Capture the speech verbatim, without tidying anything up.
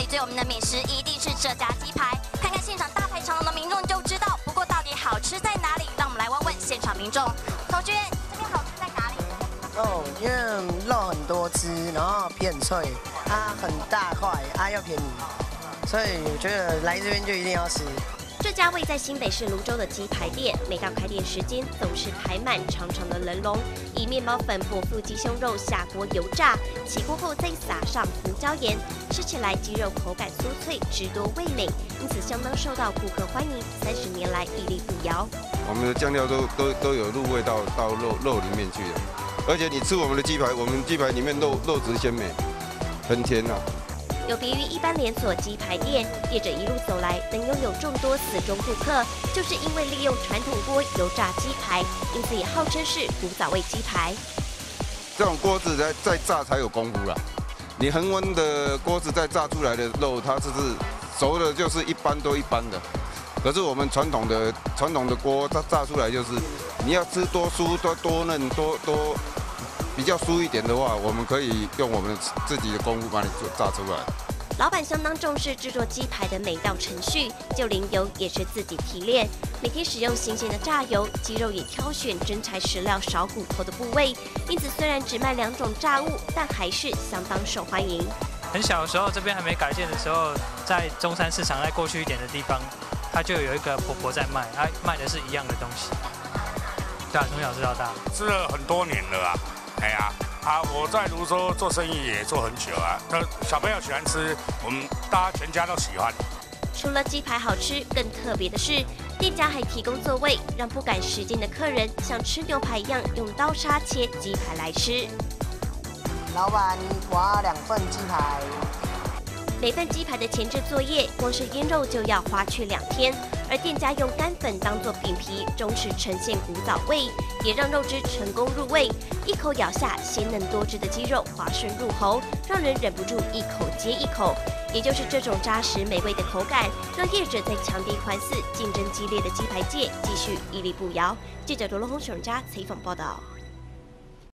最有名的美食一定是这家鸡排，看看现场大排长龙的民众就知道。不过到底好吃在哪里？让我们来问问现场民众。同学，这边好吃在哪里？ 哦，因为肉很多汁，然后皮很脆，啊很大块，啊又便宜，所以我觉得来这边就一定要吃。 这家位在新北市芦洲的鸡排店，每到开店时间总是排满长长的人龙。以面包粉裹附鸡胸肉下锅油炸，起锅后再撒上胡椒盐，吃起来鸡肉口感酥脆，汁多味美，因此相当受到顾客欢迎。三十年来屹立不摇。 我们的酱料都都都有入味到到肉肉里面去了，而且你吃我们的鸡排，我们鸡排里面肉肉质鲜美，很甜啊。 有别于一般连锁鸡排店，业者一路走来能拥有众多死忠顾客，就是因为利用传统锅油炸鸡排，因此也号称是古早味鸡排。 这种锅子在在炸才有功夫啦，你恒温的锅子再炸出来的肉，它就是熟的，就是一般都一般的。可是我们传统的传统的锅，它炸出来就是你要吃多酥、多多嫩、多多。 比较酥一点的话，我们可以用我们自己的功夫把你做炸出来。 老板相当重视制作鸡排的每道程序，就连油也是自己提炼，每天使用新鲜的炸油，鸡肉也挑选真材实料、少骨头的部位。因此，虽然只卖两种炸物，但还是相当受欢迎。 很小的时候，这边还没改建的时候，在中山市场再过去一点的地方，它就有一个婆婆在卖，她卖的是一样的东西。对啊，从小吃到大， 吃了很多年了啊。 哎呀，啊！我在泸州做生意也做很久啊。那小朋友喜欢吃，我们大家全家都喜欢。 除了鸡排好吃，更特别的是，店家还提供座位，让不赶时间的客人像吃牛排一样用刀叉切鸡排来吃。 老板，我要两份鸡排。 每份鸡排的前置作业，光是腌肉就要花去两天，而店家用干粉当做饼皮，忠实呈现古早味，也让肉汁成功入味。一口咬下，鲜嫩多汁的鸡肉滑顺入喉，让人忍不住一口接一口。也就是这种扎实美味的口感，让业者在强敌环伺、竞争激烈的鸡排界继续屹立不摇。记者罗龙红、熊家采访报道。